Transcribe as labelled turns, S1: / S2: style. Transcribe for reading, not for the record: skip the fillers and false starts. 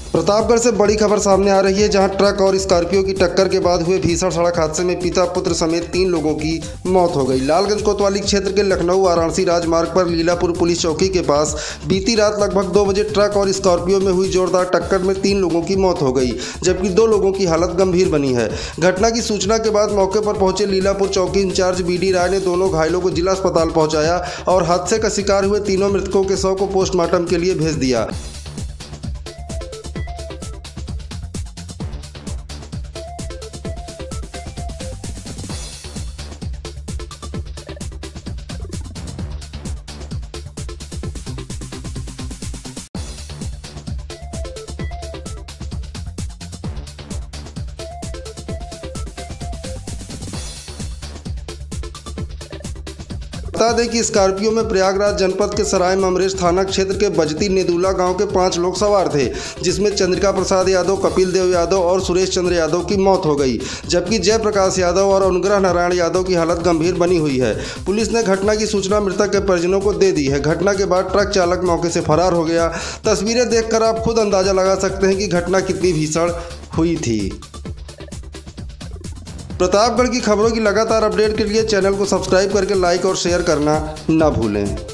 S1: प्रतापगढ़ से बड़ी खबर सामने आ रही है, जहां ट्रक और स्कॉर्पियो की टक्कर के बाद हुए भीषण सड़क हादसे में पिता पुत्र समेत 3 लोगों की मौत हो गई। लालगंज कोतवाली क्षेत्र के लखनऊ वाराणसी राजमार्ग पर लीलापुर पुलिस चौकी के पास बीती रात लगभग 2 बजे ट्रक और स्कॉर्पियो में हुई जोरदार टक्कर में 3 लोगों की मौत हो गई, जबकि 2 लोगों की हालत गंभीर बनी है। घटना की सूचना के बाद मौके पर पहुंचे लीलापुर चौकी इंचार्ज BD राय ने दोनों घायलों को जिला अस्पताल पहुंचाया और हादसे का शिकार हुए तीनों मृतकों के शव को पोस्टमार्टम के लिए भेज दिया। बता दें कि स्कॉर्पियो में प्रयागराज जनपद के सराय ममरेश थाना क्षेत्र के बजती नेदुला गांव के 5 लोग सवार थे, जिसमें चंद्रिका प्रसाद यादव, कपिल देव यादव और सुरेश चंद्र यादव की मौत हो गई, जबकि जयप्रकाश यादव और अनुग्रह नारायण यादव की हालत गंभीर बनी हुई है। पुलिस ने घटना की सूचना मृतक के परिजनों को दे दी है। घटना के बाद ट्रक चालक मौके से फरार हो गया। तस्वीरें देखकर आप खुद अंदाजा लगा सकते हैं कि घटना कितनी भीषण हुई थी। प्रतापगढ़ की खबरों की लगातार अपडेट के लिए चैनल को सब्सक्राइब करके लाइक और शेयर करना न भूलें।